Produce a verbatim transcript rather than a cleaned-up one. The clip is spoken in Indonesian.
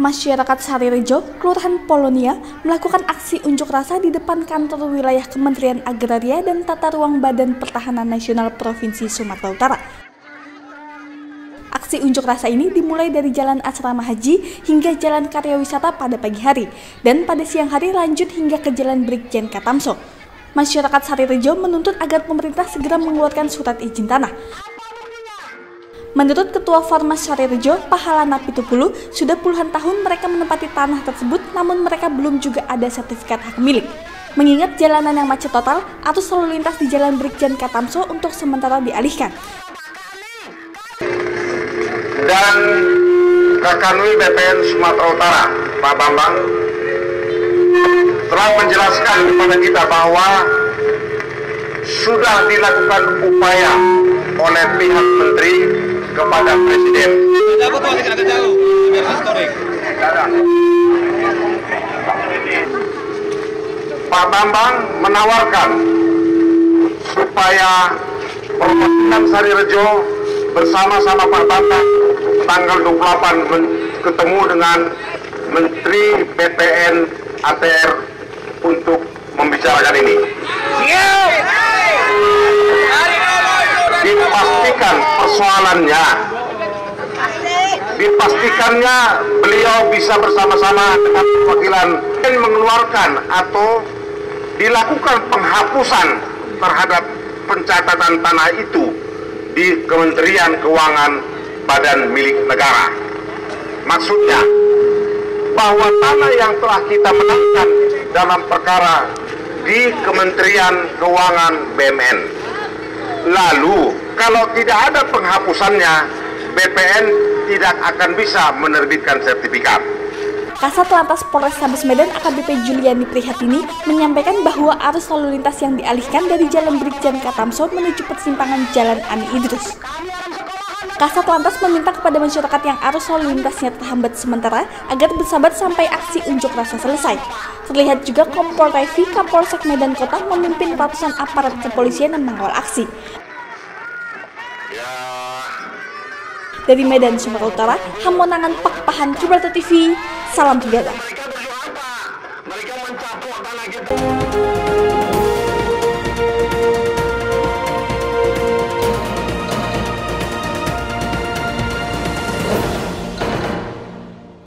Masyarakat Sarirejo, Kelurahan Polonia, melakukan aksi unjuk rasa di depan kantor wilayah Kementerian Agraria dan Tata Ruang Badan Pertahanan Nasional Provinsi Sumatera Utara. Aksi unjuk rasa ini dimulai dari Jalan Asrama Haji hingga Jalan Karya Wisata pada pagi hari, dan pada siang hari lanjut hingga ke Jalan Brigjen Katamso. Masyarakat Sarirejo menuntut agar pemerintah segera mengeluarkan surat izin tanah. Menurut Ketua Formas Sarirejo, Pahalana Pitupulu, sudah puluhan tahun mereka menempati tanah tersebut, namun mereka belum juga ada sertifikat hak milik. Mengingat jalanan yang macet total, arus lalu lintas di Jalan Brigjen Katamso untuk sementara dialihkan. Dan Kakanwil B P N Sumatera Utara, Pak Bambang, telah menjelaskan kepada kita bahwa sudah dilakukan upaya oleh pihak menteri kepada Presiden. Pak Bambang menawarkan supaya Perwakilan Sarirejo bersama-sama Pak Bambang tanggal dua puluh delapan ketemu dengan Menteri B P N A T R untuk membicarakan ini. Dipastikan persoalannya, dipastikannya beliau bisa bersama-sama dengan perwakilan dan mengeluarkan atau dilakukan penghapusan terhadap pencatatan tanah itu di Kementerian Keuangan Badan Milik Negara. Maksudnya bahwa tanah yang telah kita menangkan dalam perkara di Kementerian Keuangan B U M N, lalu kalau tidak ada penghapusannya, B P N tidak akan bisa menerbitkan sertifikat. Kasat Lantas Polrestabes Medan A K B P Juliani Prihatini menyampaikan bahwa arus lalu lintas yang dialihkan dari Jalan Brigjen Katamso menuju persimpangan Jalan Ani Idrus. Kasat Lantas meminta kepada masyarakat yang arus lalu lintasnya terhambat sementara agar bersabar sampai aksi unjuk rasa selesai. Terlihat juga Kompol Revi Kapolsek Medan Kota memimpin ratusan aparat kepolisian yang mengawal aksi. Dari Medan, Sumatera Utara, Hamonangan Pakpahan Tribrata T V, salam sejahtera.